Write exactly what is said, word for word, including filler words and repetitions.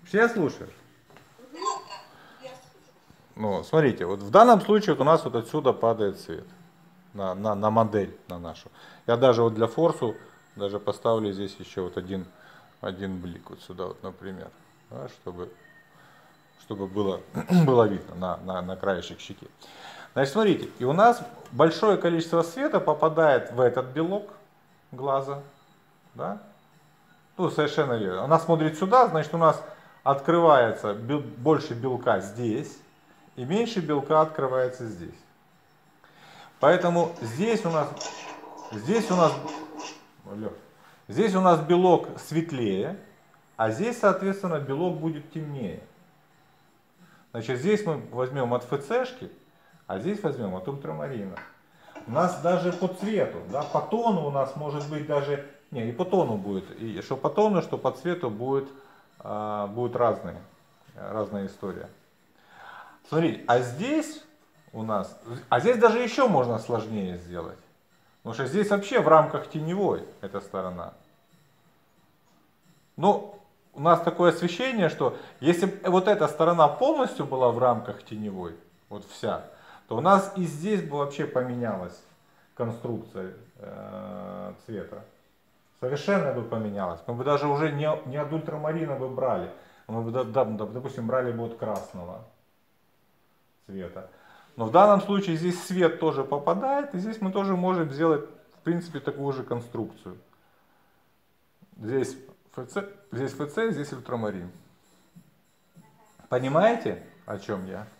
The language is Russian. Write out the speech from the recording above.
Все слушаешь? Ну, смотрите, вот в данном случае вот у нас вот отсюда падает свет на, на, на модель, на нашу. Я даже вот для форсу даже поставлю здесь еще вот один, один блик вот сюда вот, например, да, чтобы, чтобы было, было видно на, на, на краешек щеки. Значит, смотрите, и у нас большое количество света попадает в этот белок глаза, да? Ну, совершенно верно. Она смотрит сюда, значит, у нас открывается бел, больше белка здесь, и меньше белка открывается здесь. Поэтому здесь у нас, здесь у нас, здесь у нас белок светлее, а здесь, соответственно, белок будет темнее. Значит, здесь мы возьмем от ФЦшки, а здесь возьмем от ультрамарина. У нас даже по цвету, да, по тону у нас может быть даже, не, и по тону будет, и что по тону, что по цвету будет, а, будет разные, разная история. Смотрите, а здесь у нас, а здесь даже еще можно сложнее сделать. Потому что здесь вообще в рамках теневой эта сторона. Ну, у нас такое освещение, что если вот эта сторона полностью была в рамках теневой, вот вся, то у нас и здесь бы вообще поменялась конструкция э, цвета. Совершенно бы поменялась. Мы бы даже уже не, не от ультрамарина бы брали. Мы бы, да, да, допустим, брали бы от красного цвета. Но в данном случае здесь свет тоже попадает, и здесь мы тоже можем сделать, в принципе, такую же конструкцию. Здесь ФЦ, здесь ФЦ, здесь ультрамарин. Понимаете, о чем я?